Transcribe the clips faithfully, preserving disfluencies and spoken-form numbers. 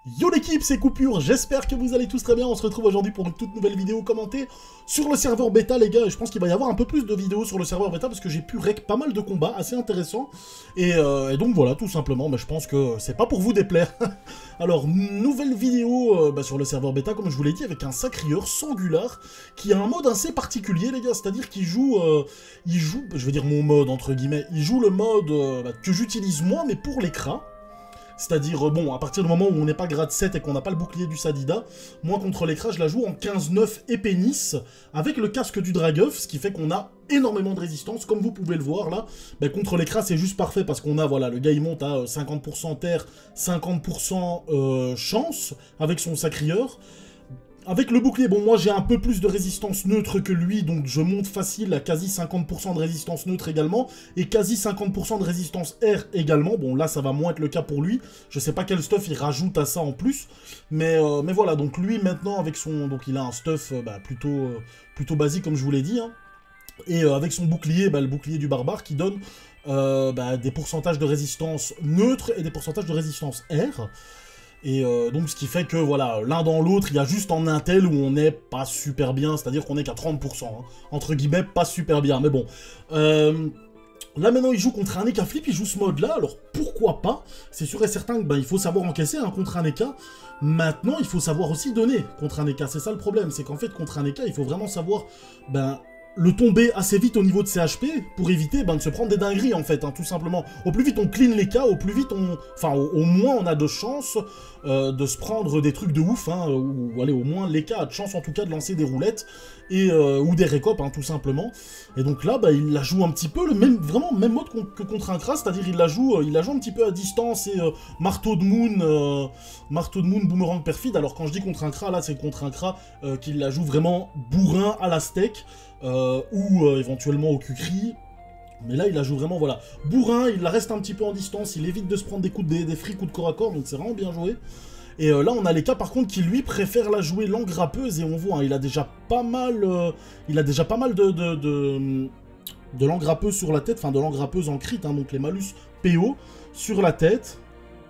Yo l'équipe, c'est Coupure, j'espère que vous allez tous très bien. On se retrouve aujourd'hui pour une toute nouvelle vidéo commentée sur le serveur bêta, les gars. Et je pense qu'il va y avoir un peu plus de vidéos sur le serveur bêta parce que j'ai pu rec pas mal de combats assez intéressants. Et, euh, et donc voilà, tout simplement, mais je pense que c'est pas pour vous déplaire. Alors, nouvelle vidéo euh, bah, sur le serveur bêta, comme je vous l'ai dit, avec un sacrieur Sangular qui a un mode assez particulier, les gars. C'est-à-dire qu'il joue, euh, il joue, je veux dire mon mode entre guillemets, il joue le mode euh, bah, que j'utilise moi, mais pour les cras. C'est-à-dire, bon, à partir du moment où on n'est pas grade sept et qu'on n'a pas le bouclier du Sadida, moi, contre l'écran, je la joue en quinze neuf épée Nice, avec le casque du Dragueuf, ce qui fait qu'on a énormément de résistance, comme vous pouvez le voir, là. Ben, contre l'écran, c'est juste parfait, parce qu'on a, voilà, le gars, il monte à cinquante pour cent terre, cinquante pour cent euh, chance, avec son sacrieur. Avec le bouclier, bon, moi j'ai un peu plus de résistance neutre que lui, donc je monte facile à quasi cinquante pour cent de résistance neutre également, et quasi cinquante pour cent de résistance air également. Bon, là ça va moins être le cas pour lui, je sais pas quel stuff il rajoute à ça en plus, mais, euh, mais voilà, donc lui maintenant avec son... Donc il a un stuff euh, bah, plutôt, euh, plutôt basique comme je vous l'ai dit, hein. Et euh, avec son bouclier, bah, le bouclier du barbare qui donne euh, bah, des pourcentages de résistance neutre et des pourcentages de résistance air. Et euh, donc ce qui fait que voilà, l'un dans l'autre, il y a juste en Intel où on n'est pas super bien, c'est-à-dire qu'on est qu'à trente pour cent, hein. Entre guillemets, pas super bien, mais bon. Euh, là maintenant il joue contre un E K Flip, il joue ce mode-là, alors pourquoi pas? C'est sûr et certain que ben, il faut savoir encaisser hein, contre un E K. Maintenant il faut savoir aussi donner contre un E K, c'est ça le problème, c'est qu'en fait contre un E K il faut vraiment savoir... ben le tomber assez vite au niveau de ses H P pour éviter ben, de se prendre des dingueries en fait, hein, tout simplement. Au plus vite on clean les cas, au plus vite on... Enfin, au, au moins on a de chance euh, de se prendre des trucs de ouf, hein, ou, ou allez, au moins les cas a de chance en tout cas de lancer des roulettes, et, euh, ou des récopes, hein, tout simplement. Et donc là, bah, il la joue un petit peu, le même, vraiment même mode que contre un Kras, c'est-à-dire il la joue il la joue un petit peu à distance, et euh, marteau de moon, euh, marteau de moon, boomerang perfide. Alors quand je dis contre un Kras, là c'est contre un Kras euh, qu'il la joue vraiment bourrin à la steak, Euh, ou euh, éventuellement au Kukri, mais là il la joue vraiment, voilà, bourrin, il la reste un petit peu en distance, il évite de se prendre des coups de, des, des free coups de corps à corps, donc c'est vraiment bien joué. Et euh, là on a les cas par contre qui lui préfèrent la jouer langue râpeuse, et on voit, hein, il a déjà pas mal, euh, il a déjà pas mal de, de, de, de langue râpeuse sur la tête, enfin de langue râpeuse en crit, hein, donc les malus P O sur la tête.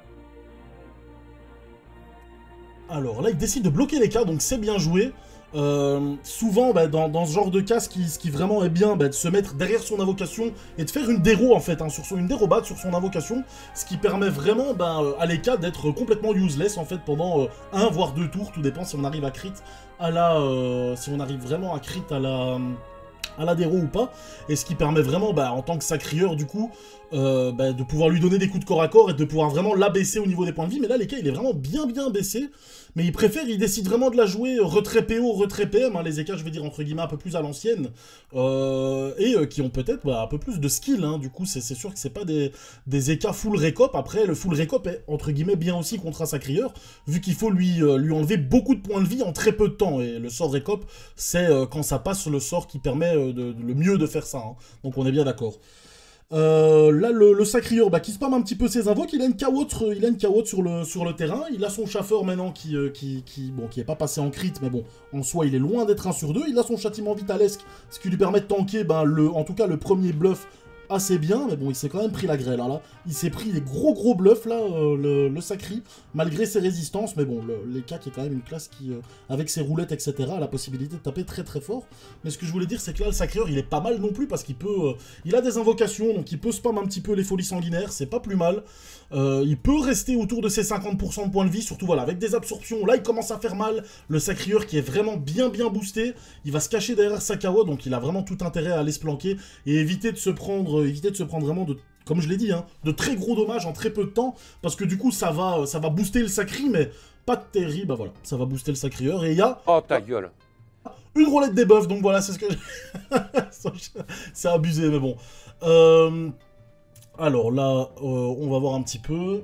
Alors là il décide de bloquer les cas, donc c'est bien joué. Euh, souvent bah, dans, dans ce genre de cas ce qui, ce qui vraiment est bien bah, de se mettre derrière son invocation et de faire une déro en fait, hein, sur son, une dérobade sur son invocation, ce qui permet vraiment bah, à l'E K d'être complètement useless en fait pendant euh, un voire deux tours, tout dépend si on arrive à crit à la euh, si on arrive vraiment à crit à la à la déro ou pas, et ce qui permet vraiment bah, en tant que sacrieur du coup euh, bah, de pouvoir lui donner des coups de corps à corps et de pouvoir vraiment l'abaisser au niveau des points de vie. Mais là l'E K il est vraiment bien bien baissé, mais il préfère, il décide vraiment de la jouer retrait P O, retrait P M, hein, les E K je vais dire entre guillemets un peu plus à l'ancienne, euh, et euh, qui ont peut-être bah, un peu plus de skill, hein. Du coup c'est sûr que c'est pas des, des E K full récop. Après le full récop est entre guillemets bien aussi contre un sacrieur, vu qu'il faut lui, euh, lui enlever beaucoup de points de vie en très peu de temps, et le sort récop c'est euh, quand ça passe le sort qui permet euh, de, de, le mieux de faire ça, hein. Donc on est bien d'accord. Euh, là, le, le sacrieur bah, qui spam un petit peu ses invoques, il a une cawotte, il a une cawotte sur le, sur le terrain, il a son chaffeur maintenant qui, euh, qui, qui, bon, qui est pas passé en crit, mais bon, en soi il est loin d'être un sur deux, il a son châtiment vitalesque, ce qui lui permet de tanker, ben, le, en tout cas le premier bluff assez bien, mais bon, il s'est quand même pris la grêle, hein, là. Il s'est pris des gros gros bluffs, là, euh, le, le sacri, malgré ses résistances, mais bon, l'E K qui est quand même une classe qui, euh, avec ses roulettes, et cetera, a la possibilité de taper très très fort. Mais ce que je voulais dire, c'est que là, le sacrieur, il est pas mal non plus, parce qu'il peut... Euh, il a des invocations, donc il peut spam un petit peu les folies sanguinaires, c'est pas plus mal. Euh, il peut rester autour de ses cinquante pour cent de points de vie, surtout, voilà, avec des absorptions. Là, il commence à faire mal. Le sacrieur qui est vraiment bien bien boosté, il va se cacher derrière Sakawa, donc il a vraiment tout intérêt à aller se planquer et éviter de se prendre... éviter de se prendre vraiment de, comme je l'ai dit, hein, de très gros dommages en très peu de temps, parce que du coup ça va, ça va booster le sacri, mais pas terrible, bah voilà, ça va booster le sacrieur, et il y a... Oh ta gueule. Une roulette des buffs, donc voilà, c'est ce que c'est abusé, mais bon. Euh... Alors là, euh, on va voir un petit peu...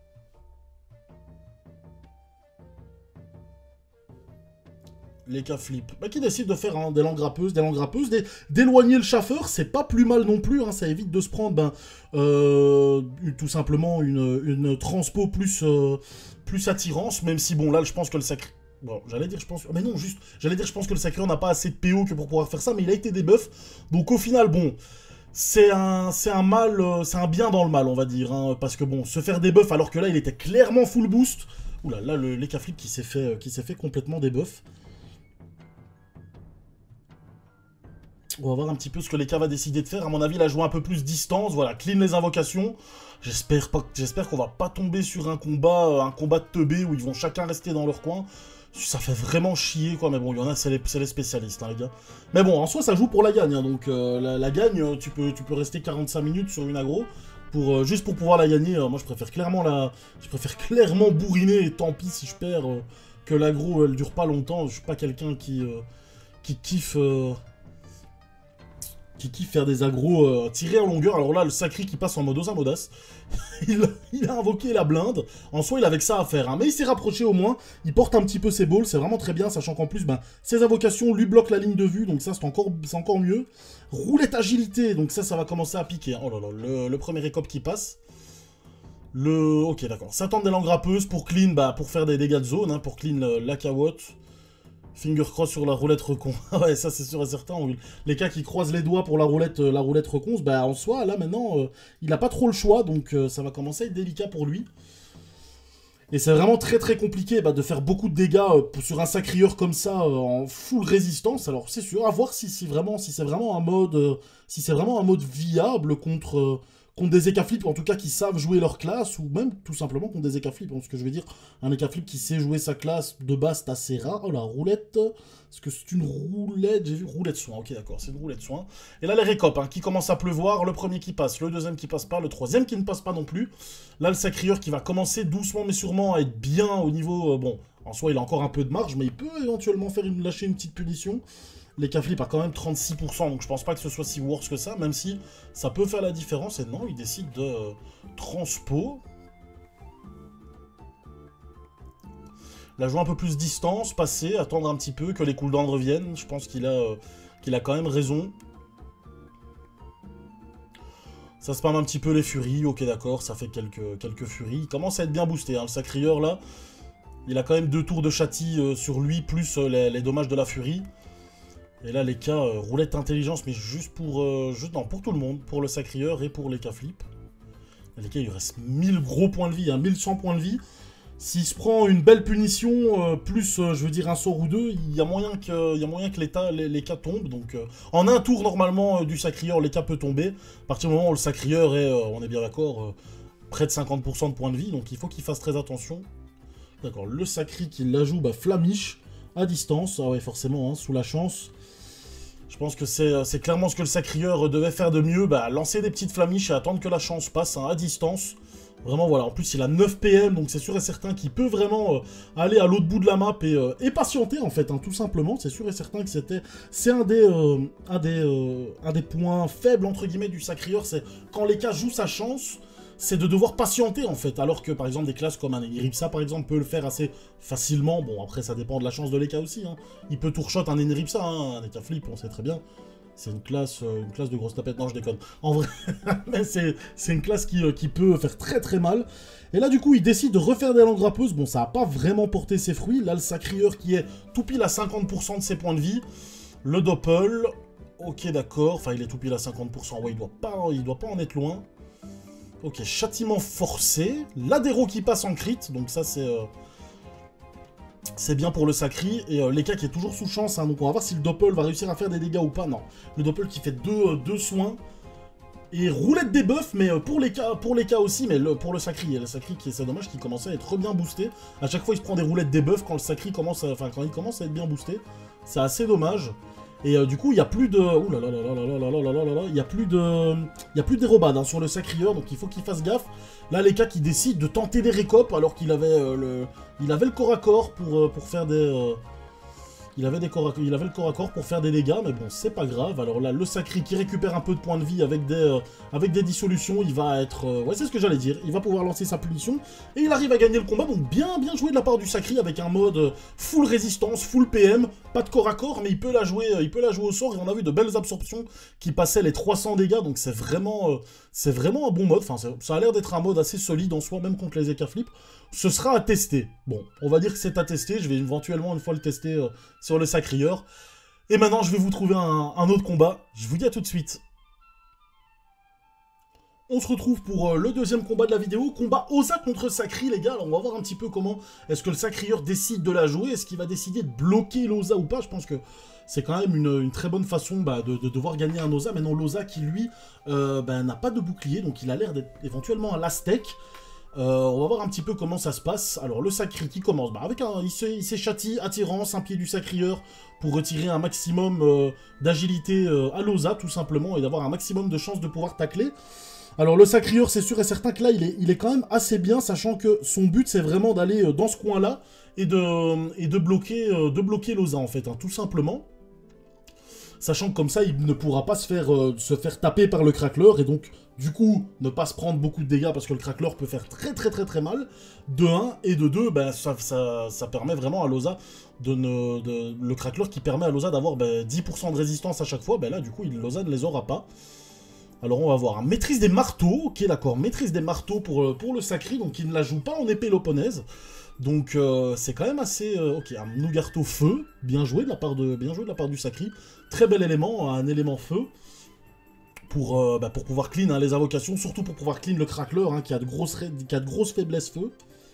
Les cas flip, bah, qui décident de faire hein, des langues râpeuses, des langues râpeuses, d'éloigner le chaffeur, c'est pas plus mal non plus, hein, ça évite de se prendre ben, euh, tout simplement une, une transpo plus, euh, plus attirance, même si bon là je pense que le sacré... Bon, j'allais dire je pense... Mais non, juste, j'allais dire je pense que le sacré n'a pas assez de P O que pour pouvoir faire ça, mais il a été débuff, donc au final bon... C'est un, c'est un mal, euh, c'est un bien dans le mal, on va dire, hein, parce que bon, se faire débuff alors que là il était clairement full boost... Oula, là, le l'Eka Flip qui s'est fait, euh, qui s'est fait complètement débuff. On va voir un petit peu ce que l'Eka va décider de faire. À mon avis, il a joué un peu plus distance. Voilà, clean les invocations. J'espère pas, j'espère qu'on va pas tomber sur un combat, euh, un combat de teubé où ils vont chacun rester dans leur coin. Ça fait vraiment chier, quoi. Mais bon, il y en a, c'est les, les spécialistes, hein, les gars. Mais bon, en soi, ça joue pour la gagne. Hein, donc, euh, la, la gagne, tu peux, tu peux rester quarante-cinq minutes sur une aggro. Pour, euh, juste pour pouvoir la gagner. Euh, moi, je préfère clairement la, je préfère clairement bourriner. Et tant pis si je perds, euh, que l'aggro, elle dure pas longtemps. Je suis pas quelqu'un qui, euh, qui kiffe... Euh, qui kiffe faire des agros euh, tirés en longueur. Alors là, le Sacri qui passe en mode Osamodas. il, il a invoqué la blinde. En soi, il avait que ça à faire. Hein. Mais il s'est rapproché au moins. Il porte un petit peu ses balls. C'est vraiment très bien. Sachant qu'en plus, ben, ses invocations lui bloquent la ligne de vue. Donc ça, c'est encore, c'est encore mieux. Roulette agilité. Donc ça, ça va commencer à piquer. Hein. Oh là là, le, le premier récop qui passe. Le... Ok, d'accord. S'attendre des langues râpeuses pour clean, bah, pour faire des dégâts de zone. Hein, pour clean euh, la Kawot. Finger cross sur la roulette recon. Ouais, ça c'est sûr et certain. Les cas qui croisent les doigts pour la roulette, euh, la roulette reconce, bah en soi, là maintenant, euh, il n'a pas trop le choix, donc euh, ça va commencer à être délicat pour lui. Et c'est vraiment très très compliqué bah, de faire beaucoup de dégâts euh, sur un sacrieur comme ça, euh, en full résistance. Alors c'est sûr, à voir si, si vraiment, si c'est vraiment un mode, euh, si c'est vraiment un mode viable contre... Euh, contre des Eka Flip, en tout cas qui savent jouer leur classe, ou même tout simplement contre des Eka Flip. Ce que je veux dire, un Eka Flip qui sait jouer sa classe, de base, c'est assez rare. Oh la roulette, est-ce que c'est une roulette? J'ai vu roulette soin, ok d'accord, c'est une roulette soin. Et là les récopes, hein, qui commencent à pleuvoir, le premier qui passe, le deuxième qui passe pas, le troisième qui ne passe pas non plus. Là le sacrieur qui va commencer doucement mais sûrement à être bien au niveau, euh, bon, en soi il a encore un peu de marge, mais il peut éventuellement faire une, lâcher une petite punition. L'Eka Flip a quand même trente-six pour cent, donc je pense pas que ce soit si worse que ça, même si ça peut faire la différence. Et non, il décide de euh, transpo. La jouer un peu plus distance, passer, attendre un petit peu que les cooldowns reviennent. Je pense qu'il a, euh, qu'il a quand même raison. Ça spam un petit peu les furies, ok d'accord, ça fait quelques, quelques furies. Il commence à être bien boosté, hein, le sacrieur là. Il a quand même deux tours de châti euh, sur lui, plus euh, les, les dommages de la furie. Et là, les cas, euh, roulette intelligence, mais juste pour, euh, juste, non, pour tout le monde, pour le sacrieur et pour les cas flip. Les cas, il lui reste mille gros points de vie, hein, mille cent points de vie. S'il se prend une belle punition, euh, plus, euh, je veux dire, un sort ou deux, il y a moyen que, il y a moyen que les, les cas tombent. Donc, euh, en un tour, normalement, euh, du sacrieur, les cas peut tomber. À partir du moment où le sacrieur est, euh, on est bien d'accord, euh, près de cinquante pour cent de points de vie. Donc, il faut qu'il fasse très attention. D'accord, le sacri qui la joue, bah, flamiche, à distance. Ah ouais, forcément, hein, sous la chance. Je pense que c'est clairement ce que le sacrieur devait faire de mieux, bah, lancer des petites flamiches et attendre que la chance passe, hein, à distance. Vraiment, voilà, en plus il a neuf P M, donc c'est sûr et certain qu'il peut vraiment euh, aller à l'autre bout de la map et, euh, et patienter, en fait, hein, tout simplement. C'est sûr et certain que c'était... C'est un, des, euh, un, des, euh, un des points faibles, entre guillemets, du sacrieur, c'est quand les cas jouent sa chance... c'est de devoir patienter, en fait, alors que, par exemple, des classes comme un Eniripsa, par exemple, peut le faire assez facilement. Bon, après, ça dépend de la chance de l'Eka aussi, hein. Il peut tout-shot un Eniripsa, hein, un Eka Flip, on sait très bien. C'est une classe, euh, une classe de grosse tapette. Non, je déconne. En vrai, mais c'est une classe qui, euh, qui peut faire très très mal. Et là, du coup, il décide de refaire des langues râpeuses. Bon, ça n'a pas vraiment porté ses fruits. Là, le sacrieur qui est tout pile à cinquante pour cent de ses points de vie. Le doppel. Ok, d'accord. Enfin, il est tout pile à cinquante pour cent. Ouais, il doit pas, il doit pas en être loin. Ok, châtiment forcé. L'adéro qui passe en crit. Donc ça, c'est... Euh... C'est bien pour le sacri, et euh, l'Eka qui est toujours sous chance, hein, donc on va voir si le doppel va réussir à faire des dégâts ou pas. Non, le doppel qui fait deux, euh, deux soins, et roulette des buffs, mais euh, pour l'Eka pour l'Eka aussi, mais le, pour le sacri, et le sacri qui c'est dommage qu'il commençait à être bien boosté. À chaque fois il se prend des roulettes des buffs quand le sacri commence à, enfin quand il commence à être bien boosté, c'est assez dommage. Et euh, du coup, il n'y a plus de... Ouh là là là là là là là là là là là, il n'y a plus de... Il n'y a plus de dérobade, hein, sur le sacrieur, donc il faut qu'il fasse gaffe. Là, l'Eka qui décide de tenter des récopes, alors qu'il avait, euh, le... Il avait le corps à corps pour, euh, pour faire des... Euh... Il avait, des corps à... il avait le corps à corps pour faire des dégâts, mais bon, c'est pas grave. Alors là, le sacri qui récupère un peu de points de vie avec des, euh, avec des dissolutions, il va être... Euh... Ouais, c'est ce que j'allais dire. Il va pouvoir lancer sa punition, et il arrive à gagner le combat. Donc bien, bien joué de la part du sacri, avec un mode full résistance, full P M, pas de corps à corps, mais il peut la jouer, il peut la jouer au sort, et on a vu de belles absorptions qui passaient les trois cents dégâts, donc c'est vraiment, euh, c'est vraiment un bon mode. Enfin, ça a l'air d'être un mode assez solide en soi, même contre les Eka Flip. Ce sera à tester. Bon, on va dire que c'est à tester. Je vais éventuellement une fois le tester euh, sur le sacrieur. Et maintenant, je vais vous trouver un, un autre combat. Je vous dis à tout de suite. On se retrouve pour euh, le deuxième combat de la vidéo, combat Oza contre Sakri, les gars. Alors on va voir un petit peu comment est-ce que le Sacrieur décide de la jouer, est-ce qu'il va décider de bloquer l'Oza ou pas. Je pense que c'est quand même une, une très bonne façon bah, de, de devoir gagner un Oza. Maintenant l'Oza qui lui euh, bah, n'a pas de bouclier, donc il a l'air d'être éventuellement un last-tech. Euh, on va voir un petit peu comment ça se passe. Alors le Sakri qui commence, bah, avec un, il s'échâtie, attirance, un pied du Sacrieur pour retirer un maximum euh, d'agilité euh, à l'Oza tout simplement et d'avoir un maximum de chances de pouvoir tacler. Alors le Sacrieur, c'est sûr et certain que là, il est, il est quand même assez bien, sachant que son but, c'est vraiment d'aller dans ce coin-là et de, et de bloquer, de bloquer l'Oza, en fait, hein, tout simplement. Sachant que comme ça, il ne pourra pas se faire, euh, se faire taper par le Crackler, et donc, du coup, ne pas se prendre beaucoup de dégâts, parce que le Crackler peut faire très très très très mal, de un, et de deux, ben, ça, ça, ça permet vraiment à l'Oza, de ne, de, le Crackler qui permet à l'Oza d'avoir ben, dix pour cent de résistance à chaque fois, ben là, du coup, l'Oza ne les aura pas. Alors on va voir, maîtrise des marteaux, ok d'accord, maîtrise des marteaux pour, pour le Sakri, donc il ne la joue pas en épée loponaise. Donc euh, c'est quand même assez... Euh, ok, un Nougarto feu, bien joué, de la part de, bien joué de la part du Sakri. Très bel élément, un élément feu, pour, euh, bah, pour pouvoir clean hein, les invocations, surtout pour pouvoir clean le Crackler, hein, qui, a de grosses, qui a de grosses faiblesses feu.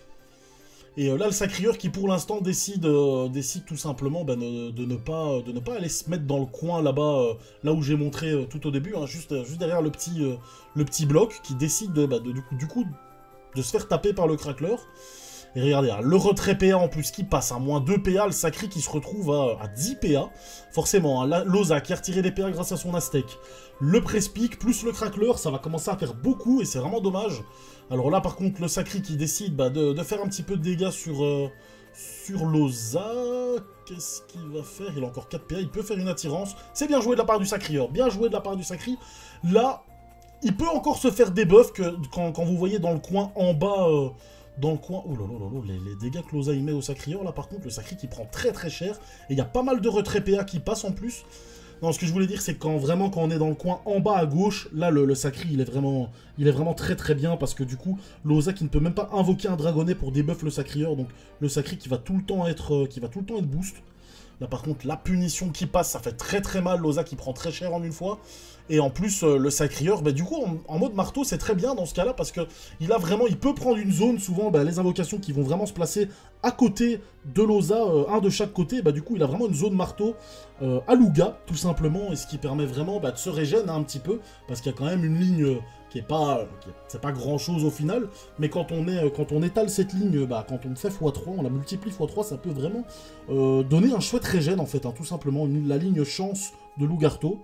Et euh, là, le Sacrieur qui, pour l'instant, décide, euh, décide tout simplement bah, de, de, ne pas, de ne pas aller se mettre dans le coin là-bas, euh, là où j'ai montré euh, tout au début, hein, juste, juste derrière le petit, euh, le petit bloc, qui décide de, bah, de, du, coup, du coup de se faire taper par le Crackler. Et regardez, hein, le retrait P A en plus qui passe à moins deux P A, le Sakri qui se retrouve à, à dix P A. Forcément, hein, l'Oza qui a retiré des P A grâce à son Aztec. Le Prespic plus le Crackler, ça va commencer à faire beaucoup et c'est vraiment dommage. Alors là, par contre, le Sakri qui décide bah, de, de faire un petit peu de dégâts sur, euh, sur l'Oza. Qu'est-ce qu'il va faire? Il a encore quatre P A, il peut faire une attirance. C'est bien joué de la part du Sacrieur, bien joué de la part du Sakri. Là, il peut encore se faire des buffs que, quand, quand vous voyez dans le coin en bas... Euh, dans le coin... Oh là là là là, les, les dégâts que l'Oza il met au Sacrieur, là par contre, le Sakri qui prend très très cher. Et il y a pas mal de retrait P A qui passent en plus. Non, ce que je voulais dire, c'est que quand vraiment, quand on est dans le coin en bas à gauche, là, le, le Sakri, il est vraiment il est vraiment très très bien, parce que du coup, l'Oza qui ne peut même pas invoquer un Dragonnet pour debuff le Sacrieur, donc le Sakri qui va tout le temps être, euh, qui va tout le temps être boost. Là, par contre, la punition qui passe, ça fait très très mal, l'Oza qui prend très cher en une fois. Et en plus, euh, le Sacrieur, bah, du coup, en, en mode marteau, c'est très bien dans ce cas-là, parce que il a vraiment, il peut prendre une zone, souvent, bah, les invocations qui vont vraiment se placer à côté de l'Oza, euh, un de chaque côté, bah, du coup, il a vraiment une zone marteau euh, à Louga, tout simplement, et ce qui permet vraiment bah, de se régénérer un petit peu, parce qu'il y a quand même une ligne euh, qui est pas, euh, c'est pas grand-chose au final, mais quand on, est, euh, quand on étale cette ligne, bah, quand on fait fois trois, on la multiplie fois trois, ça peut vraiment euh, donner un chouette régène, en fait, hein, tout simplement, une, la ligne chance de Lougarto.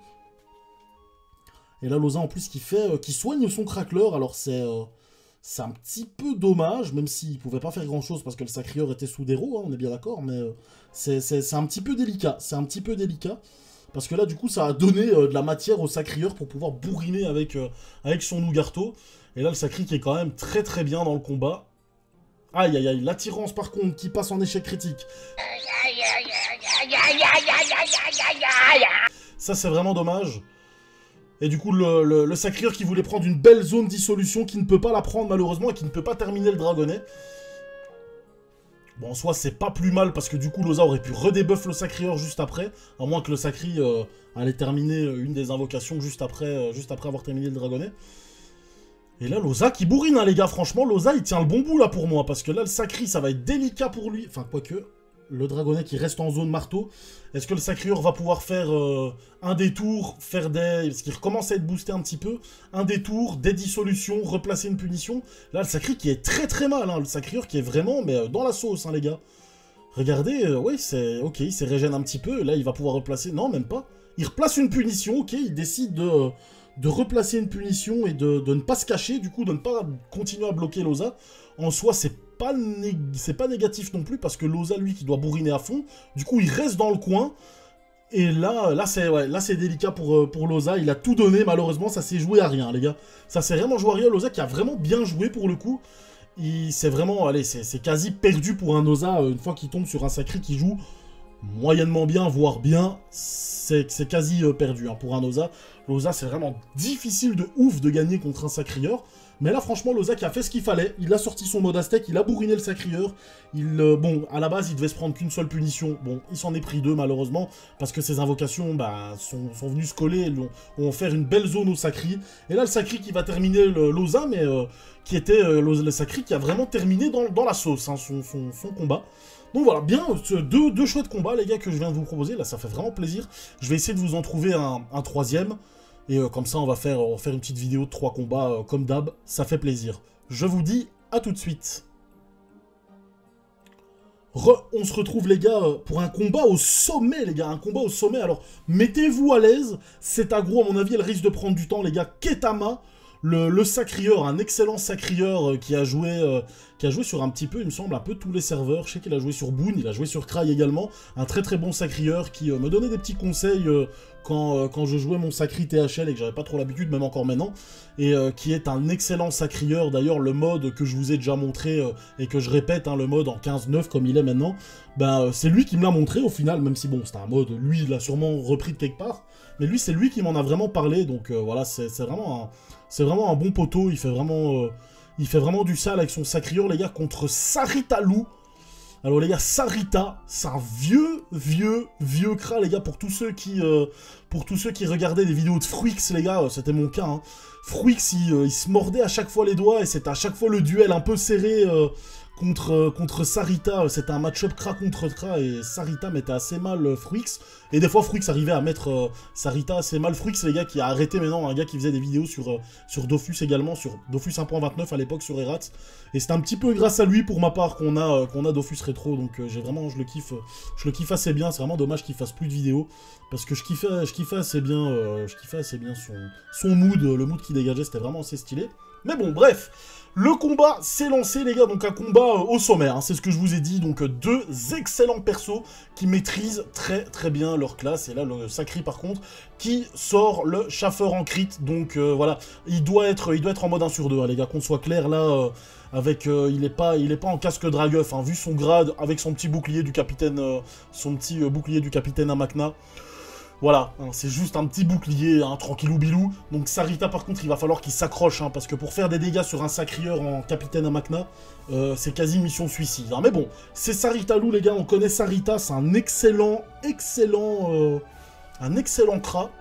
Et là, l'Oza, en plus, qui fait, euh, qui soigne son Crackler, alors c'est euh, c'est un petit peu dommage, même s'il pouvait pas faire grand-chose, parce que le Sacrieur était sous déro, hein, on est bien d'accord, mais euh, c'est un petit peu délicat, c'est un petit peu délicat, parce que là, du coup, ça a donné euh, de la matière au Sacrieur pour pouvoir bourriner avec, euh, avec son Nougarto. Et là, le Sakri qui est quand même très très bien dans le combat. Aïe, aïe, aïe, l'attirance, par contre, qui passe en échec critique. Ça, c'est vraiment dommage. Et du coup, le, le, le Sacrieur qui voulait prendre une belle zone dissolution, qui ne peut pas la prendre malheureusement, et qui ne peut pas terminer le Dragonnet. Bon, en soi, c'est pas plus mal, parce que du coup, l'Oza aurait pu redebuff le Sacrieur juste après, à moins que le Sakri euh, allait terminer une des invocations juste après, euh, juste après avoir terminé le Dragonnet. Et là, l'Oza qui bourrine, hein, les gars, franchement, l'Oza, il tient le bon bout, là, pour moi, parce que là, le Sakri, ça va être délicat pour lui. Enfin, quoique... Le Dragonnet qui reste en zone marteau. Est-ce que le Sacrieur va pouvoir faire euh, un détour, faire des... Parce qu'il recommence à être boosté un petit peu. Un détour, des dissolutions, replacer une punition. Là, le Sakri qui est très très mal. Hein. Le Sacrieur qui est vraiment mais, euh, dans la sauce, hein, les gars. Regardez, euh, oui, c'est... Ok, il s'est régène un petit peu. Là, il va pouvoir replacer... Non, même pas. Il replace une punition, ok. Il décide de, de replacer une punition et de, de ne pas se cacher. Du coup, de ne pas continuer à bloquer l'Oza. En soi, c'est pas, né... pas négatif non plus, parce que l'Oza, lui, qui doit bourriner à fond, du coup, il reste dans le coin, et là, là c'est ouais, là, c'est délicat pour, pour l'Oza, il a tout donné, malheureusement, ça s'est joué à rien, les gars. Ça s'est vraiment joué à rien, l'Oza qui a vraiment bien joué, pour le coup. C'est vraiment, allez, c'est quasi perdu pour un Oza, une fois qu'il tombe sur un Sakri qui joue moyennement bien, voire bien, c'est quasi euh, perdu hein, pour un Oza. L'Oza, c'est vraiment difficile de ouf de gagner contre un Sacrieur. Mais là, franchement, l'Oza qui a fait ce qu'il fallait, il a sorti son mode Aztèque, il a bourriné le Sacrieur. Il, euh, bon, à la base, il devait se prendre qu'une seule punition. Bon, il s'en est pris deux, malheureusement, parce que ses invocations bah, sont, sont venues se coller, et ont, ont offert une belle zone au Sacri. Et là, le Sacri qui va terminer l'Oza, mais euh, qui était euh, le Sacri qui a vraiment terminé dans, dans la sauce, hein, son, son, son combat. Donc voilà, bien, deux, deux chouettes combats, les gars, que je viens de vous proposer. Là, ça fait vraiment plaisir. Je vais essayer de vous en trouver un, un troisième. Et euh, comme ça, on va, faire, on va faire une petite vidéo de trois combats, euh, comme d'hab. Ça fait plaisir. Je vous dis à tout de suite. Re, on se retrouve, les gars, pour un combat au sommet, les gars. Un combat au sommet. Alors, mettez-vous à l'aise. Cet aggro, à mon avis, elle risque de prendre du temps, les gars. Ketama, le, le Sacrieur, un excellent Sacrieur euh, qui, a joué, euh, qui a joué sur un petit peu, il me semble, un peu tous les serveurs. Je sais qu'il a joué sur Boon, il a joué sur Cry également. Un très très bon Sacrieur qui euh, me donnait des petits conseils euh, quand, euh, quand je jouais mon Sacri T H L et que j'avais pas trop l'habitude, même encore maintenant. Et euh, qui est un excellent Sacrieur. D'ailleurs, le mode que je vous ai déjà montré euh, et que je répète, hein, le mode en quinze neuf comme il est maintenant, ben, euh, c'est lui qui me l'a montré au final, même si bon, c'était un mode, lui, il l'a sûrement repris de quelque part. Mais lui, c'est lui qui m'en a vraiment parlé, donc euh, voilà, c'est vraiment un... C'est vraiment un bon poteau, il fait vraiment, euh, il fait vraiment du sale avec son Sacrieur, les gars, contre Sarita Lou. Alors les gars, Sarita, c'est un vieux, vieux, vieux crat, les gars, pour tous ceux qui, euh, pour tous ceux qui regardaient des vidéos de Fruix, les gars, euh, c'était mon cas, hein. Fruix, il, euh, il se mordait à chaque fois les doigts, et c'était à chaque fois le duel un peu serré euh, contre, euh, contre Sarita. C'était un match-up crat contre crat, et Sarita mettait assez mal euh, Fruix. Et des fois, Fruix arrivait à mettre euh, Sarita assez mal. Fruix, les gars, qui a arrêté maintenant, un gars qui faisait des vidéos sur, euh, sur Dofus également, sur Dofus un point vingt-neuf à l'époque sur Erat. Et c'est un petit peu grâce à lui, pour ma part, qu'on a, euh, qu'on a Dofus Rétro. Donc euh, j'ai vraiment, je le kiffe, euh, je le kiffe assez bien. C'est vraiment dommage qu'il fasse plus de vidéos, parce que je kiffais, je kiffais assez bien, euh, je kiffais assez bien son, son mood, le mood qu'il dégageait, c'était vraiment assez stylé. Mais bon, bref. Le combat s'est lancé, les gars, donc un combat euh, au sommaire, hein, c'est ce que je vous ai dit, donc euh, deux excellents persos qui maîtrisent très très bien leur classe, et là le Sacri par contre, qui sort le Schaffer en crit, donc euh, voilà, il doit, être, il doit être en mode un sur deux, hein, les gars, qu'on soit clair, là, euh, avec, euh, il est pas, il est pas en casque Dragueuf, hein, vu son grade, avec son petit bouclier du capitaine, euh, son petit euh, bouclier du capitaine Amakna. Voilà, hein, c'est juste un petit bouclier, hein, tranquillou bilou. Donc Sarita par contre, il va falloir qu'il s'accroche, hein, parce que pour faire des dégâts sur un Sacrieur en capitaine Amakna, euh, c'est quasi mission suicide. Hein. Mais bon, c'est Sarita Lou, les gars, on connaît Sarita, c'est un excellent, excellent, euh, un excellent Kra.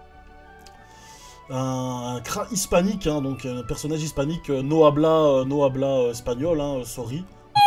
Un, un Kra hispanique, hein, donc un personnage hispanique, euh, no habla, euh, no habla euh, espagnol, hein, euh, sorry.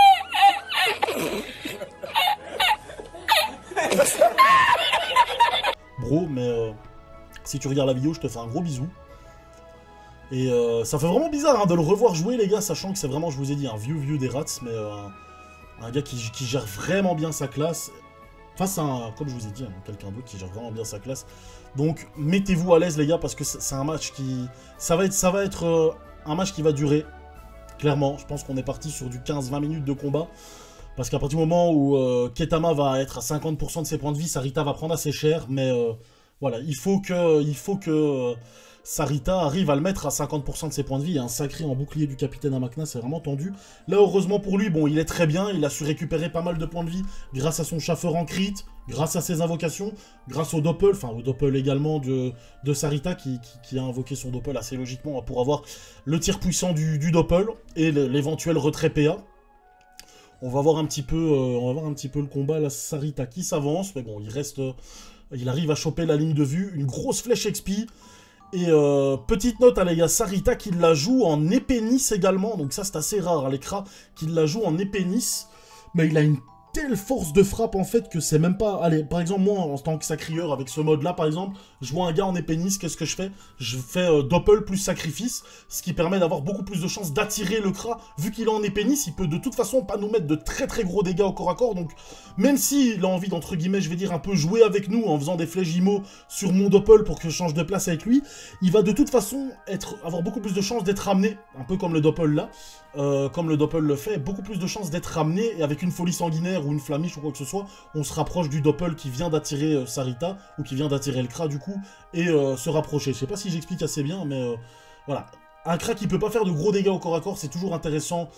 Bro, mais euh, si tu regardes la vidéo, je te fais un gros bisou. Et euh, ça fait vraiment bizarre hein, de le revoir jouer, les gars, sachant que c'est vraiment, je vous ai dit, un vieux vieux des rats, mais euh, un, un gars qui, qui gère vraiment bien sa classe. Face à, un, comme je vous ai dit, hein, quelqu'un d'autre qui gère vraiment bien sa classe. Donc, mettez-vous à l'aise, les gars, parce que c'est un match qui... Ça va être, ça va être euh, un match qui va durer, clairement. Je pense qu'on est parti sur du quinze vingt minutes de combat. Parce qu'à partir du moment où euh, Ketama va être à cinquante pour cent de ses points de vie, Sarita va prendre assez cher. Mais euh, voilà, il faut que, il faut que euh, Sarita arrive à le mettre à cinquante pour cent de ses points de vie. Un Sacri en bouclier du capitaine Amakna, c'est vraiment tendu. Là, heureusement pour lui, bon, il est très bien. Il a su récupérer pas mal de points de vie grâce à son Schaffer en crit, grâce à ses invocations, grâce au doppel, enfin au doppel également de, de Sarita qui, qui, qui a invoqué son doppel assez logiquement pour avoir le tir puissant du, du doppel et l'éventuel retrait P A. On va voir un petit peu, euh, on va voir un petit peu le combat, la Sarita qui s'avance, mais bon, il reste, euh, il arrive à choper la ligne de vue, une grosse flèche X P, et euh, petite note, hein, les gars, Sarita qui la joue en épénis également, donc ça c'est assez rare, hein, les Kra qui la joue en épénis, mais il a une telle force de frappe en fait que c'est même pas... Allez, par exemple, moi en tant que Sacrieur, avec ce mode-là par exemple, je vois un gars en épénis, qu'est-ce que je fais? Je fais euh, doppel plus sacrifice, ce qui permet d'avoir beaucoup plus de chances d'attirer le Kra. Vu qu'il est en épénis, il peut de toute façon pas nous mettre de très très gros dégâts au corps à corps, donc même s'il a envie d'entre guillemets, je vais dire, un peu jouer avec nous en faisant des flèches Imo sur mon doppel pour que je change de place avec lui, il va de toute façon être, avoir beaucoup plus de chances d'être ramené, un peu comme le doppel là, euh, comme le doppel le fait, beaucoup plus de chances d'être ramené, et avec une folie sanguinaire ou une flamiche ou quoi que ce soit, on se rapproche du doppel qui vient d'attirer euh, Sarita, ou qui vient d'attirer le Kra du coup, et euh, se rapprocher. Je sais pas si j'explique assez bien, mais euh, voilà. Un Kra qui peut pas faire de gros dégâts au corps à corps, c'est toujours intéressant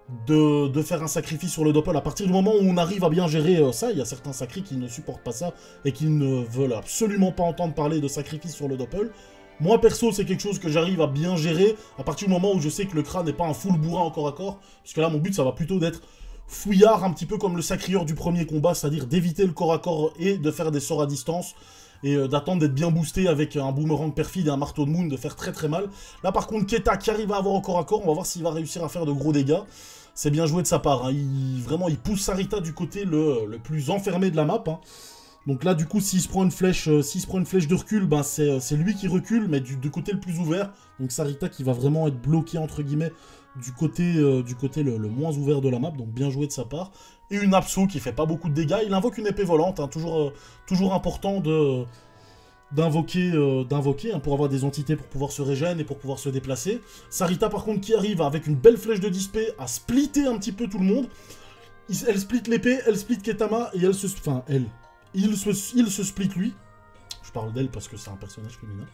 de, de faire un sacrifice sur le doppel. À partir du moment où on arrive à bien gérer euh, ça, il y a certains sacris qui ne supportent pas ça et qui ne veulent absolument pas entendre parler de sacrifice sur le doppel. Moi, perso, c'est quelque chose que j'arrive à bien gérer à partir du moment où je sais que le crâne n'est pas un full bourrin en corps à corps. Parce que là, mon but, ça va plutôt d'être fouillard, un petit peu comme le sacrieur du premier combat, c'est-à-dire d'éviter le corps à corps et de faire des sorts à distance. Et euh, d'attendre d'être bien boosté avec un boomerang perfide et un marteau de moon, de faire très très mal. Là, par contre, Keta qui arrive à avoir au corps à corps, on va voir s'il va réussir à faire de gros dégâts. C'est bien joué de sa part, hein. Il, vraiment, il pousse Sarita du côté le, le plus enfermé de la map, hein. Donc là, du coup, s'il se prend une flèche, euh, s'il se prend une flèche de recul, ben c'est lui qui recule, mais du, du côté le plus ouvert. Donc Sarita qui va vraiment être bloqué, entre guillemets, du côté, euh, du côté le, le moins ouvert de la map. Donc bien joué de sa part. Et une Apso qui fait pas beaucoup de dégâts. Il invoque une épée volante, hein, toujours, euh, toujours important de... d'invoquer euh, d'invoquer hein, pour avoir des entités pour pouvoir se régénérer et pour pouvoir se déplacer. Sarita par contre qui arrive avec une belle flèche de dispé à splitter un petit peu tout le monde. Il, elle split l'épée, elle split Ketama et elle se... Enfin, elle. Il se, il se split lui. Je parle d'elle parce que c'est un personnage féminin.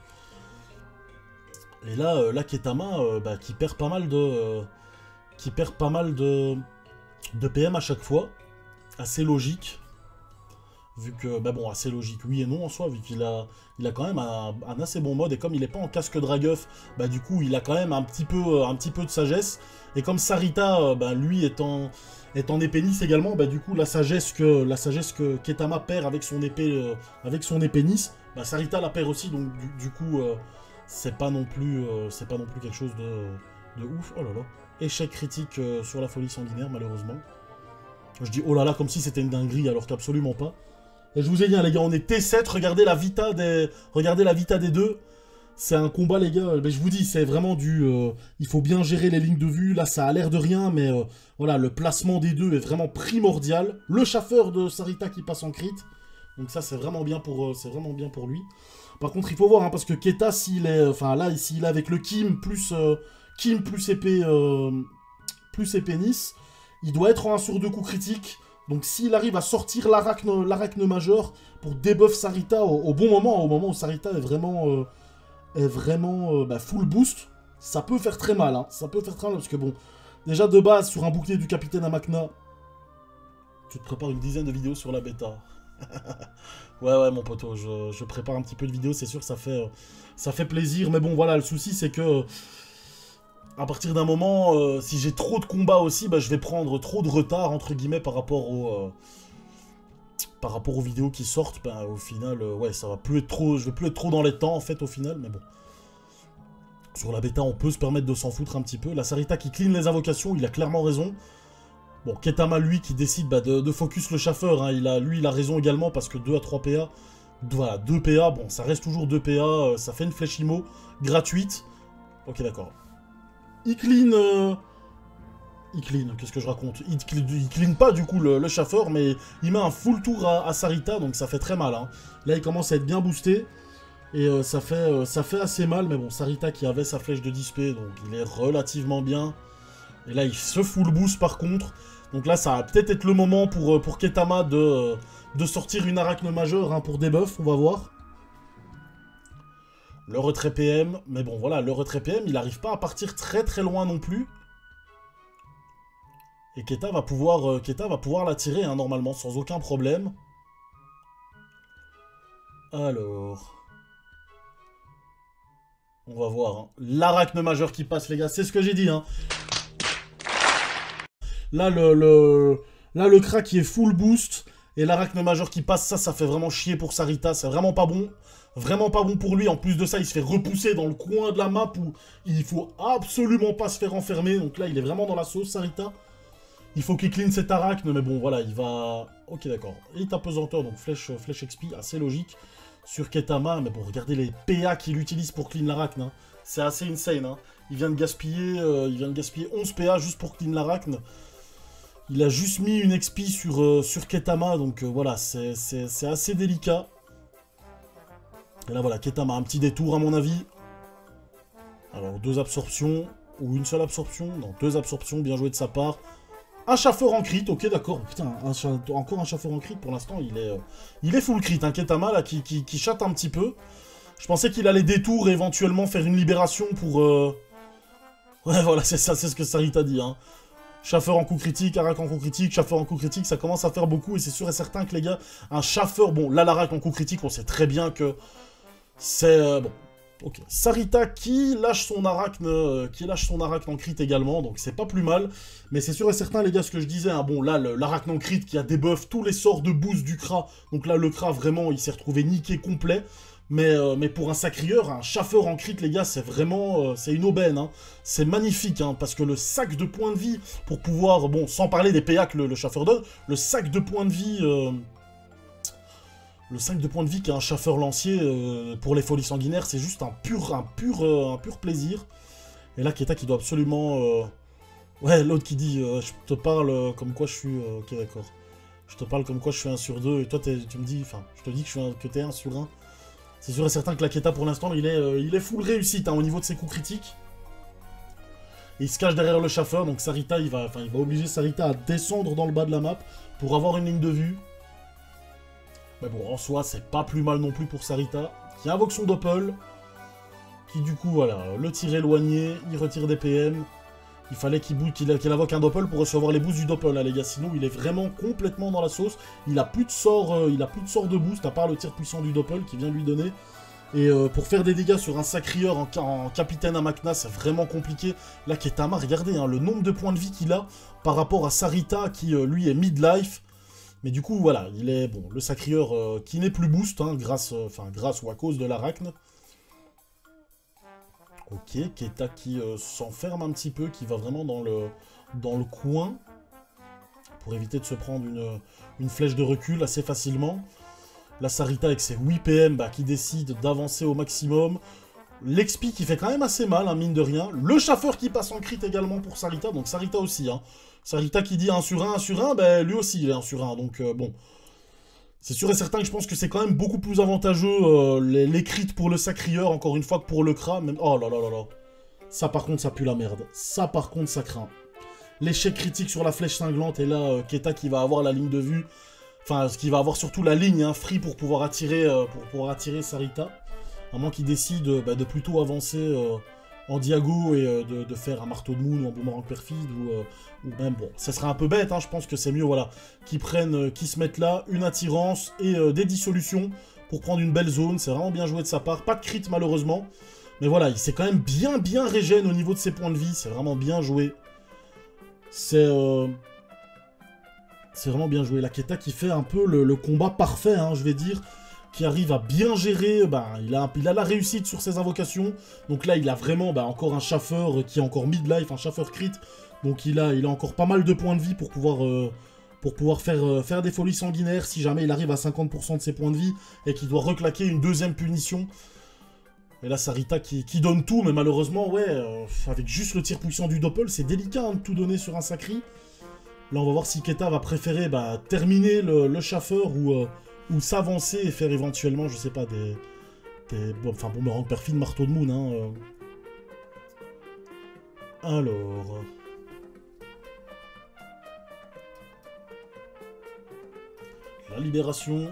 Et là, euh, là Ketama euh, bah, qui perd pas mal de... Euh, qui perd pas mal de... de P M à chaque fois. Assez logique. Vu que, bah bon, assez logique, oui et non en soi, vu qu'il a, il a quand même un, un assez bon mode, et comme il n'est pas en casque Dragueuf, bah du coup, il a quand même un petit peu, un petit peu de sagesse, et comme Sarita, bah lui, est en, est en épée Nice également, bah du coup, la sagesse que, la sagesse que Ketama perd avec son épée, euh, avec son épée Nice, bah Sarita la perd aussi, donc du, du coup, euh, c'est pas non plus, euh, c'est pas non plus quelque chose de, de ouf. Oh là là, échec critique euh, sur la folie sanguinaire, malheureusement. Je dis oh là là comme si c'était une dinguerie, alors qu'absolument pas. Et je vous ai dit, hein, les gars, on est T sept, regardez la vita des, regardez la vita des deux. C'est un combat, les gars, mais je vous dis, c'est vraiment du... Euh, il faut bien gérer les lignes de vue, là, ça a l'air de rien, mais euh, voilà, le placement des deux est vraiment primordial. Le chaffeur de Sarita qui passe en crit, donc ça, c'est vraiment bien pour, euh, c'est vraiment bien pour lui. Par contre, il faut voir, hein, parce que Keta, s'il est... Enfin, là, s'il est avec le Kim, plus... Euh, Kim, plus épée... Euh, plus épée Nice, il doit être en un sur deux coups critiques. Donc s'il arrive à sortir l'arachne l'arachne majeur pour debuff Sarita au, au bon moment, au moment où Sarita est vraiment, euh, est vraiment euh, bah, full boost, ça peut faire très mal. Hein. Ça peut faire très mal parce que bon, déjà de base, sur un bouclier du capitaine Amakna, tu te prépares une dizaine de vidéos sur la bêta. ouais, ouais, mon poteau, je, je prépare un petit peu de vidéos, c'est sûr, ça fait, euh, ça fait plaisir. Mais bon, voilà, le souci, c'est que... À partir d'un moment, euh, si j'ai trop de combats aussi, bah, je vais prendre trop de retard, entre guillemets, par rapport, au, euh, par rapport aux vidéos qui sortent. Bah, au final, euh, ouais, ça va plus être trop... Je vais plus être trop dans les temps, en fait, au final, mais bon. Sur la bêta, on peut se permettre de s'en foutre un petit peu. La Sarita qui clean les invocations, il a clairement raison. Bon, Ketama, lui, qui décide bah, de, de focus le chaffeur, hein, il a, lui, il a raison également, parce que deux à trois P A, voilà, deux P A, bon, ça reste toujours deux P A, euh, ça fait une flèche immo gratuite. Ok, d'accord. Il clean... Euh... Il clean, qu'est-ce que je raconte? Il clean, il clean pas du coup le, le chaffeur, mais il met un full tour à, à Sarita, donc ça fait très mal. Hein. Là, il commence à être bien boosté, et euh, ça, fait, euh, ça fait assez mal, mais bon, Sarita qui avait sa flèche de dispé, donc il est relativement bien. Et là, il se full boost par contre. Donc là, ça va peut-être être le moment pour, pour Ketama de, de sortir une arachne majeure hein, pour debuff, on va voir. Le retrait P M, mais bon voilà, le retrait P M, il n'arrive pas à partir très très loin non plus. Et Keta va pouvoir, euh, Keta va pouvoir la tirer hein, normalement, sans aucun problème. Alors... On va voir. Hein. L'arachne majeure qui passe les gars, c'est ce que j'ai dit. Hein. Là le, le... Là le crack qui est full boost, et l'arachne majeure qui passe, ça, ça fait vraiment chier pour Sarita, c'est vraiment pas bon. Vraiment pas bon pour lui, en plus de ça, il se fait repousser dans le coin de la map où il faut absolument pas se faire enfermer. Donc là, il est vraiment dans la sauce, Sarita. Il faut qu'il clean cet arachne, mais bon, voilà, il va... Ok, d'accord. Il est apesanteur, donc flèche, flèche X P, assez logique sur Ketama. Mais bon, regardez les P A qu'il utilise pour clean l'arachne. Hein. C'est assez insane. Hein. Il vient de gaspiller, euh, il vient de gaspiller onze P A juste pour clean l'arachne. Il a juste mis une X P sur, euh, sur Ketama, donc euh, voilà, c'est assez délicat. Et là, voilà, Ketama, un petit détour à mon avis. Alors, deux absorptions, ou une seule absorption. Non, deux absorptions, bien joué de sa part. Un chaffeur en crit, ok, d'accord. Putain, un, encore un chaffeur en crit, pour l'instant, il est euh, il est full crit. Hein, Ketama, là, qui, qui, qui chatte un petit peu. Je pensais qu'il allait détour et éventuellement faire une libération pour... Euh... Ouais, voilà, c'est ça, c'est ce que Sarita dit. Hein. Chaffeur en coup critique, Arak en coup critique, Chaffeur en coup critique, ça commence à faire beaucoup et c'est sûr et certain que les gars, un Chaffeur, bon, là l'Arak en coup critique, on sait très bien que c'est... Euh, bon, ok. Sarita qui lâche son Arachne, euh, qui lâche son Arachne en crit également, donc c'est pas plus mal. Mais c'est sûr et certain les gars, ce que je disais, hein, bon là, l'Arachne en crit qui a débuff tous les sorts de boost du Kra, donc là le Kra vraiment, il s'est retrouvé niqué complet. Mais, euh, mais pour un sacrieur, un chaffeur en crit, les gars, c'est vraiment... Euh, c'est une aubaine, hein. C'est magnifique, hein, parce que le sac de points de vie, pour pouvoir... Bon, sans parler des P A que le, le chaffeur donne, le sac de points de vie... Euh, le sac de points de vie qu'a un chaffeur lancier euh, pour les folies sanguinaires, c'est juste un pur, un, pur, euh, un pur plaisir. Et là, Keta qui doit absolument... Euh... Ouais, l'autre qui dit, euh, je te parle euh, comme quoi je suis... Euh... Ok, d'accord. Je te parle comme quoi je suis un sur deux, et toi, tu me dis... Enfin, je te dis que, je suis un... que t'es un sur un. C'est sûr et certain que la Keta, pour l'instant, il, euh, il est full réussite hein, au niveau de ses coups critiques. Et il se cache derrière le chaffeur, donc Sarita, il va, enfin, il va obliger Sarita à descendre dans le bas de la map pour avoir une ligne de vue. Mais bon, en soi, c'est pas plus mal non plus pour Sarita, qui invoque son Doppel, qui du coup, voilà, le tire éloigné, il retire des P M. Il fallait qu'il qu'il qu'il invoque un Doppel pour recevoir les boosts du Doppel, là, les gars. Sinon, il est vraiment complètement dans la sauce. Il a plus de sort, euh, il a plus de sort de boost, à part le tir puissant du Doppel qui vient lui donner. Et euh, pour faire des dégâts sur un sacrieur en, en capitaine Amakna, c'est vraiment compliqué. Là, Ketama, regardez, hein, le nombre de points de vie qu'il a par rapport à Sarita, qui, euh, lui, est mid-life. Mais du coup, voilà, il est, bon, le sacrieur euh, qui n'est plus boost, hein, grâce, euh, enfin, grâce ou à cause de l'Arachne. Ok, Keta qui euh, s'enferme un petit peu, qui va vraiment dans le, dans le coin, pour éviter de se prendre une, une flèche de recul assez facilement. La Sarita avec ses huit P M bah, qui décide d'avancer au maximum. L'X P qui fait quand même assez mal, hein, mine de rien. Le chaffeur qui passe en crit également pour Sarita, donc Sarita aussi. Hein. Sarita qui dit un sur un, un sur un, bah, lui aussi il est un sur un, donc euh, bon... C'est sûr et certain que je pense que c'est quand même beaucoup plus avantageux euh, les, les crits pour le sacrieur, encore une fois, que pour le Kra. Même... Oh là là là là. Ça par contre, ça pue la merde. Ça par contre, ça craint. L'échec critique sur la flèche cinglante, et là, euh, Keta qui va avoir la ligne de vue. Enfin, qui va avoir surtout la ligne, hein, free pour pouvoir attirer, euh, pour pouvoir attirer Sarita. À moins qu'il décide euh, bah, de plutôt avancer euh, en diago et euh, de, de faire un marteau de moon ou un boomerang perfide ou, euh, ou même, bon, ça serait un peu bête, hein, je pense que c'est mieux, voilà, qu'ils prennent, euh, qu'ils se mettent là, une attirance et euh, des dissolutions pour prendre une belle zone, c'est vraiment bien joué de sa part, pas de crit malheureusement, mais voilà, il s'est quand même bien bien régène au niveau de ses points de vie, c'est vraiment bien joué, c'est... Euh... C'est vraiment bien joué, la Keta qui fait un peu le, le combat parfait, hein, je vais dire, qui arrive à bien gérer, bah, il, a, il a la réussite sur ses invocations, donc là il a vraiment bah, encore un chaffeur qui est encore mid-life, un chaffeur crit, donc il a, il a encore pas mal de points de vie pour pouvoir, euh, pour pouvoir faire, euh, faire des folies sanguinaires si jamais il arrive à cinquante pour cent de ses points de vie et qu'il doit reclaquer une deuxième punition. Et là Sarita qui, qui donne tout, mais malheureusement, ouais, euh, avec juste le tir puissant du Doppel, c'est délicat hein, de tout donner sur un sacri. Là, on va voir si Keta va préférer bah, terminer le, le chaffeur ou, euh, ou s'avancer et faire éventuellement, je sais pas, des... des bon, enfin, boomerang perfide, marteau de moon, hein. Euh. Alors... La libération.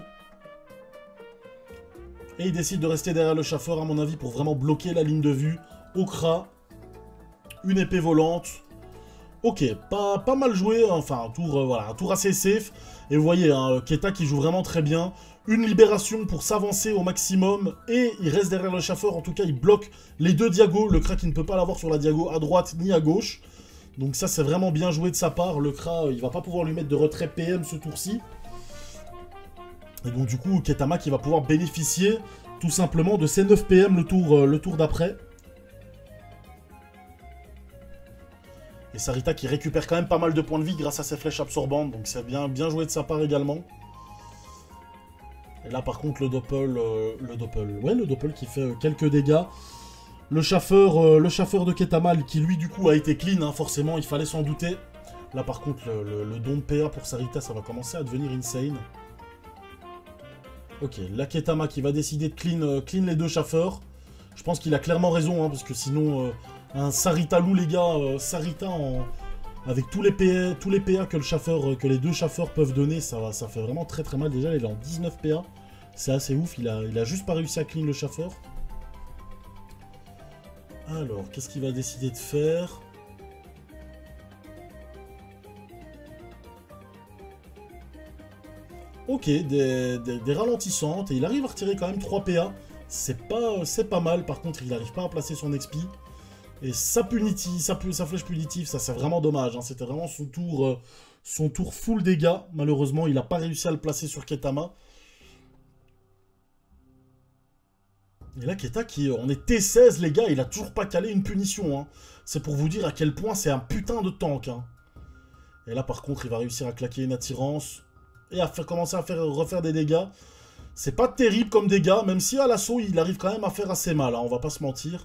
Et il décide de rester derrière le chaffeur, à mon avis, pour vraiment bloquer la ligne de vue. Au Kra. Une épée volante. Ok, pas, pas mal joué, enfin un tour, euh, voilà, un tour assez safe. Et vous voyez, hein, Keta qui joue vraiment très bien. Une libération pour s'avancer au maximum. Et il reste derrière le chaffeur, en tout cas il bloque les deux diagos. Le Kra qui ne peut pas l'avoir sur la diago à droite ni à gauche. Donc ça c'est vraiment bien joué de sa part. Le Kra, il va pas pouvoir lui mettre de retrait P M ce tour-ci. Et donc du coup, Ketama qui va pouvoir bénéficier tout simplement de ses neuf P M le tour, euh, le tour d'après. Et Sarita qui récupère quand même pas mal de points de vie grâce à ses flèches absorbantes, donc c'est bien, bien joué de sa part également. Et là par contre le Doppel, euh, le Doppel, ouais le Doppel qui fait euh, quelques dégâts. Le chaffeur, euh, le chaffeur de Ketama qui lui du coup a été clean, hein, forcément il fallait s'en douter. Là par contre le, le, le don de P A pour Sarita ça va commencer à devenir insane. Ok, la Ketama qui va décider de clean, euh, clean les deux chaffeurs. Je pense qu'il a clairement raison, hein, parce que sinon... Euh, un Sarita loup les gars, euh, Sarita en... avec tous les, P A, tous les P A que, le chaffeur, que les deux chaffeurs peuvent donner, ça, ça fait vraiment très très mal. Déjà il est en dix-neuf P A, c'est assez ouf, il a, il a juste pas réussi à clean le chaffeur. Alors, qu'est-ce qu'il va décider de faire? Ok, des, des, des ralentissantes. Et il arrive à retirer quand même trois P A. C'est pas, c'est pas mal. Par contre, il n'arrive pas à placer son X P. Et sa, punitive, sa, sa flèche punitive, ça c'est vraiment dommage. Hein. C'était vraiment son tour, euh, son tour full dégâts. Malheureusement, il n'a pas réussi à le placer sur Ketama. Et là, Keta, qui, on est T seize, les gars, il a toujours pas calé une punition. Hein. C'est pour vous dire à quel point c'est un putain de tank. Hein. Et là, par contre, il va réussir à claquer une attirance. Et à faire, commencer à faire, refaire des dégâts. C'est pas terrible comme dégâts, même si à l'assaut, il arrive quand même à faire assez mal. Hein, on va pas se mentir.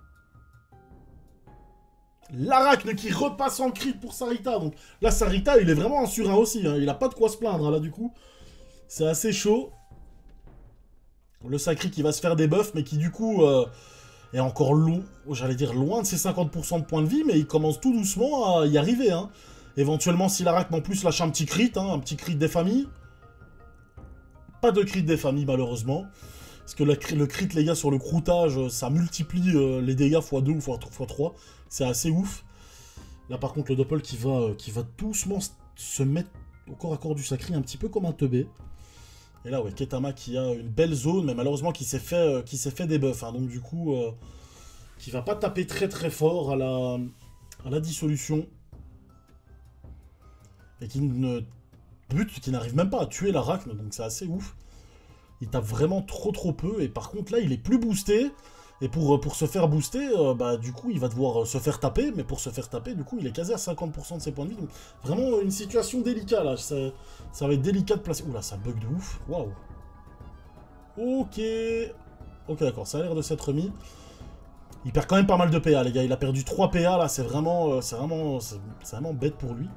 L'Arachne qui repasse en crit pour Sarita. Donc là, Sarita, il est vraiment un surin aussi. Hein. Il a pas de quoi se plaindre, hein, là, du coup. C'est assez chaud. Le Sacri qui va se faire des buffs, mais qui, du coup, euh, est encore long. J'allais dire loin de ses cinquante pour cent de points de vie, mais il commence tout doucement à y arriver. Hein. Éventuellement, si l'Arachne en plus lâche un petit crit, hein, un petit crit des familles. Pas de crit des familles, malheureusement. Parce que le, le crit, les gars, sur le croûtage, ça multiplie euh, les dégâts fois deux ou fois trois. C'est assez ouf. Là, par contre, le Doppel qui va, euh, qui va doucement se mettre au corps à corps du Sacri, un petit peu comme un teubé. Et là, ouais, Ketama qui a une belle zone, mais malheureusement qui s'est fait, euh, qui s'est fait des buffs. Hein, donc, du coup, euh, qui va pas taper très très fort à la, à la dissolution. Et qui ne bute, qui n'arrive même pas à tuer l'Arachne, donc c'est assez ouf. Il tape vraiment trop trop peu, et par contre là il est plus boosté, et pour, pour se faire booster, euh, bah du coup il va devoir se faire taper, mais pour se faire taper, du coup il est quasi à cinquante pour cent de ses points de vie, donc vraiment une situation délicate là, ça, ça va être délicat de placer... Oula, ça bug de ouf, waouh. Ok, ok d'accord, ça a l'air de s'être remis. Il perd quand même pas mal de P A les gars, il a perdu trois P A là, c'est vraiment, c'est vraiment, c'est vraiment bête pour lui.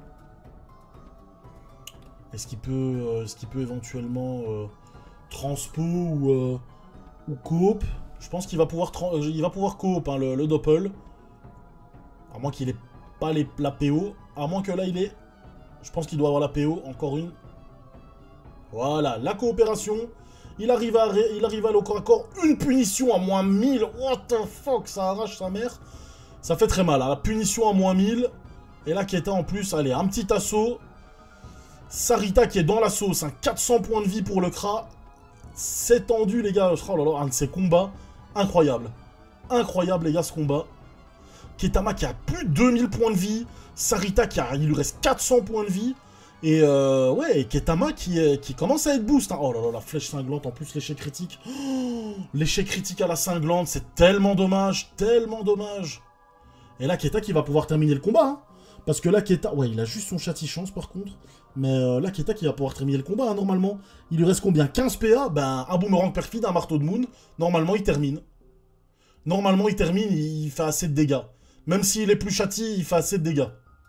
Est-ce qu'il peut, euh, est-ce qu'il peut éventuellement euh, transpo ou, euh, ou coop? Je pense qu'il va pouvoir, il va pouvoir coop hein, le, le Doppel. À moins qu'il ait pas les, la P O. À moins que là il est... Je pense qu'il doit avoir la P O. Encore une. Voilà, la coopération. Il arrive à, il arrive à aller au corps à corps. Une punition à moins mille. What the fuck, ça arrache sa mère. Ça fait très mal. Hein. La punition à moins mille. Et là, Keta en plus, allez, un petit assaut. Sarita qui est dans la sauce, hein, quatre cents points de vie pour le Kra. C'est tendu les gars, oh là là, un de ces combats incroyable. Incroyable les gars ce combat. Ketama qui a plus de deux mille points de vie. Sarita qui a, il lui reste quatre cents points de vie. Et euh, ouais, et Ketama qui, est, qui commence à être boost. Hein. Oh là là, la flèche cinglante, en plus l'échec critique. Oh, l'échec critique à la cinglante, c'est tellement dommage, tellement dommage. Et là Keta qui va pouvoir terminer le combat. Hein. Parce que là, Keta... Ouais, il a juste son châti-chance, par contre. Mais euh, là, Keta qui va pouvoir terminer le combat, hein, normalement. Il lui reste combien? quinze P A? Ben, un boomerang perfide, un marteau de moon. Normalement, il termine. Normalement, il termine, il fait assez de dégâts. Même s'il est plus châti, il fait assez de dégâts.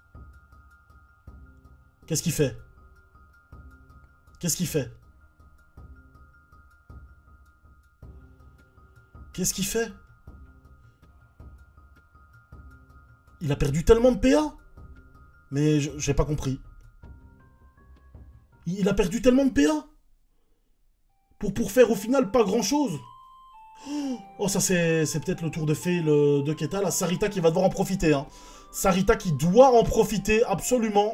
Qu'est-ce qu'il fait? Qu'est-ce qu'il fait? Qu'est-ce qu'il fait? Il a perdu tellement de P A? Mais j'ai pas compris. Il a perdu tellement de P A pour, pour faire au final pas grand chose. Oh, ça c'est peut-être le tour de fée le, de Keta. La Sarita qui va devoir en profiter. Hein. Sarita qui doit en profiter absolument.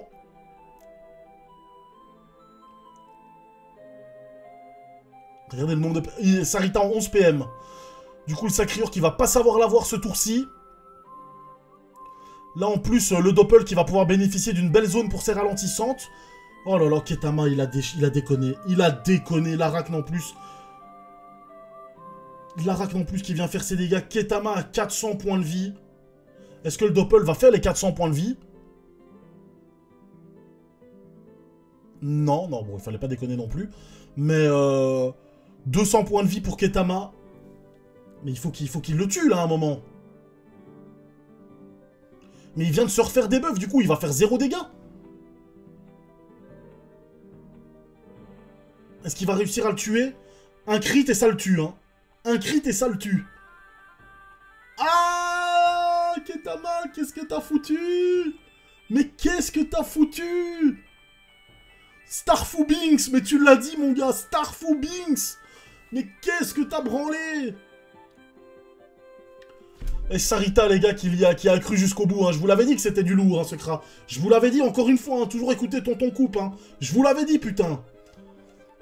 Regardez le nombre de... Sarita en onze P M. Du coup, le Sacriur qui va pas savoir l'avoir ce tour-ci. Là, en plus, le Doppel qui va pouvoir bénéficier d'une belle zone pour ses ralentissantes. Oh là là, Ketama, il a, dé... il a déconné. Il a déconné. L'Arachne en plus. L'Arachne en plus qui vient faire ses dégâts. Ketama a quatre cents points de vie. Est-ce que le Doppel va faire les quatre cents points de vie? Non, non, bon, il fallait pas déconner non plus. Mais euh, deux cents points de vie pour Ketama. Mais il faut qu'il faut qu'il le tue, là, à un moment. Mais il vient de se refaire des buffs, du coup, il va faire zéro dégâts. Est-ce qu'il va réussir à le tuer? Un crit et ça le tue, hein. Un crit et ça le tue. Ah, Ketama, qu'est-ce que t'as foutu? Mais qu'est-ce que t'as foutu? Starfoo Binks, mais tu l'as dit, mon gars, Starfoo Binks. Mais qu'est-ce que t'as branlé? Et Sarita, les gars, qui, y a, qui a cru jusqu'au bout. Hein. Je vous l'avais dit que c'était du lourd, hein, ce Kra. Je vous l'avais dit, encore une fois, hein, toujours écouter Tonton Coupe. Hein. Je vous l'avais dit, putain.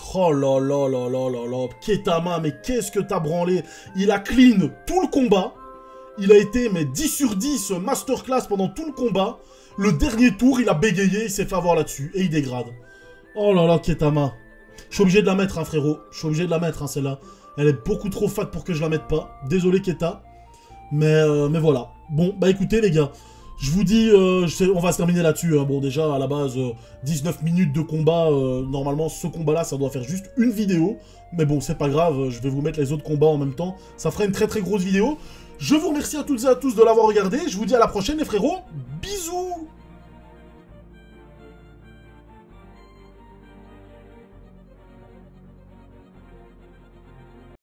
Oh là là là là là là. Ketama, mais qu'est-ce que t'as branlé? Il a clean tout le combat. Il a été, mais dix sur dix masterclass pendant tout le combat. Le dernier tour, il a bégayé, il s'est fait avoir là-dessus. Et il dégrade. Oh là là, Ketama. Je suis obligé de la mettre, hein, frérot. Je suis obligé de la mettre, hein, celle-là. Elle est beaucoup trop fat pour que je la mette pas. Désolé, Keta. Mais, euh, mais voilà. Bon, bah écoutez, les gars. Je vous dis, euh, je sais, on va se terminer là-dessus. Hein. Bon, déjà, à la base, euh, dix-neuf minutes de combat. Euh, normalement, ce combat-là, ça doit faire juste une vidéo. Mais bon, c'est pas grave. Je vais vous mettre les autres combats en même temps. Ça fera une très très grosse vidéo. Je vous remercie à toutes et à tous de l'avoir regardé. Je vous dis à la prochaine, les frérots. Bisous!